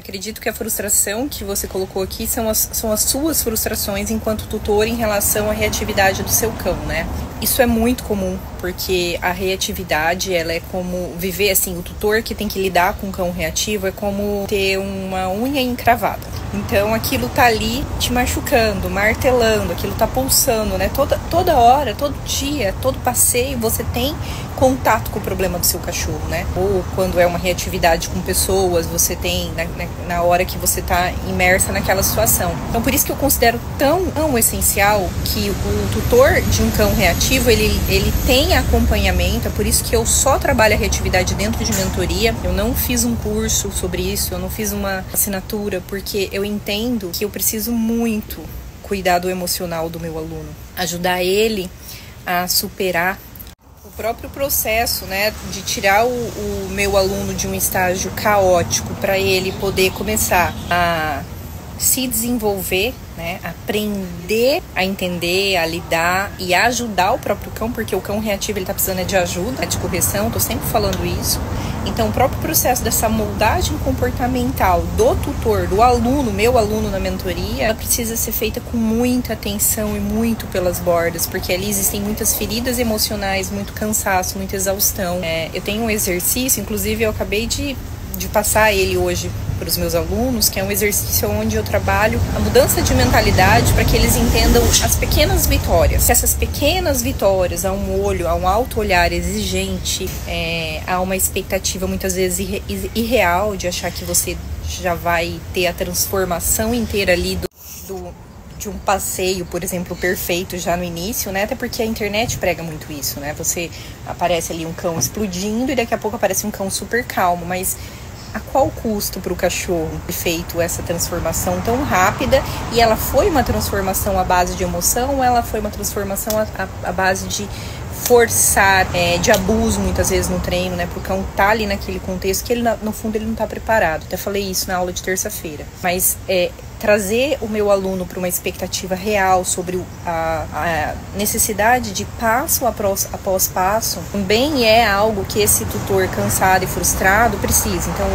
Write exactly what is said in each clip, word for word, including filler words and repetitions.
Acredito que a frustração que você colocou aqui são as, são as suas frustrações enquanto tutor em relação à reatividade do seu cão, né? Isso é muito comum, porque a reatividade, ela é como viver, assim, o tutor que tem que lidar com o cão reativo é como ter uma unha encravada. Então aquilo tá ali te machucando, martelando, aquilo tá pulsando, né? Toda, toda hora, todo dia, todo passeio, você tem contato com o problema do seu cachorro, né? Ou quando é uma reatividade com pessoas, você tem na, na, na hora que você tá imersa naquela situação. Então por isso que eu considero tão, tão essencial que o tutor de um cão reativo, ele, ele tem acompanhamento. É por isso que eu só trabalho a reatividade dentro de mentoria. Eu não fiz um curso sobre isso, eu não fiz uma assinatura, porque eu entendo que eu preciso muito cuidar do emocional do meu aluno, ajudar ele a superar o próprio processo, né, de tirar o, o meu aluno de um estágio caótico para ele poder começar a se desenvolver, né, aprender a entender, a lidar e a ajudar o próprio cão, porque o cão reativo ele tá precisando de ajuda, de correção, tô sempre falando isso. Então o próprio processo dessa moldagem comportamental do tutor, do aluno, meu aluno na mentoria, ela precisa ser feita com muita atenção e muito pelas bordas, porque ali existem muitas feridas emocionais, muito cansaço, muita exaustão. É, eu tenho um exercício, inclusive eu acabei de, de passar ele hoje para os meus alunos, que é um exercício onde eu trabalho a mudança de mentalidade para que eles entendam as pequenas vitórias. Essas pequenas vitórias, há um olho, há um alto olhar exigente, é, há uma expectativa muitas vezes irre, irreal de achar que você já vai ter a transformação inteira ali do, do, de um passeio, por exemplo, perfeito já no início, né? Até porque a internet prega muito isso, né? Você aparece ali um cão explodindo e daqui a pouco aparece um cão super calmo, mas a qual custo para o cachorro ter feito essa transformação tão rápida? E ela foi uma transformação à base de emoção ou ela foi uma transformação à, à base de forçar, é, de abuso muitas vezes no treino, né? Porque o cão tá ali naquele contexto que ele, no fundo, ele não tá preparado. Até falei isso na aula de terça-feira. Mas é, trazer o meu aluno para uma expectativa real sobre a, a necessidade de passo após, após passo também é algo que esse tutor cansado e frustrado precisa. Então,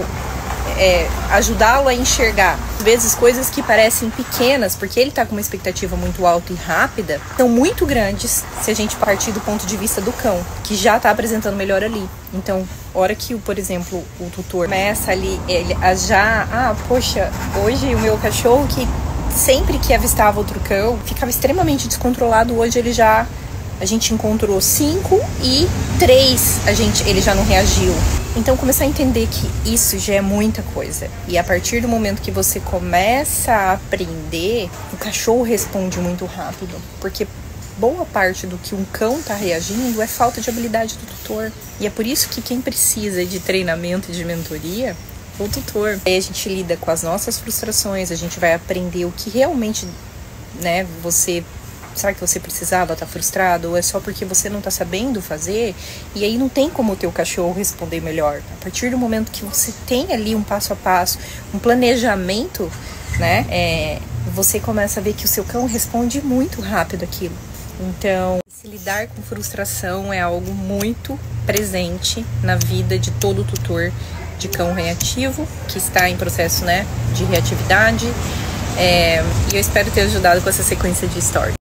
é, ajudá-lo a enxergar, às vezes, coisas que parecem pequenas, porque ele está com uma expectativa muito alta e rápida, são muito grandes se a gente partir do ponto de vista do cão, que já está apresentando melhor ali. Então, hora que, por exemplo, o tutor começa ali ele, a já, ah, poxa, hoje o meu cachorro que sempre que avistava outro cão ficava extremamente descontrolado, hoje ele já, a gente encontrou cinco e três a gente, ele já não reagiu. Então começar a entender que isso já é muita coisa. E a partir do momento que você começa a aprender, o cachorro responde muito rápido. Porque boa parte do que um cão está reagindo é falta de habilidade do tutor. E é por isso que quem precisa de treinamento e de mentoria é o tutor. Aí a gente lida com as nossas frustrações, a gente vai aprender o que realmente, né, você... Será que você precisava estar frustrado? Ou é só porque você não está sabendo fazer? E aí não tem como o teu cachorro responder melhor. A partir do momento que você tem ali um passo a passo, um planejamento, né? É, você começa a ver que o seu cão responde muito rápido aquilo. Então, se lidar com frustração é algo muito presente na vida de todo tutor de cão reativo, que está em processo, né, de reatividade. É, e eu espero ter ajudado com essa sequência de stories.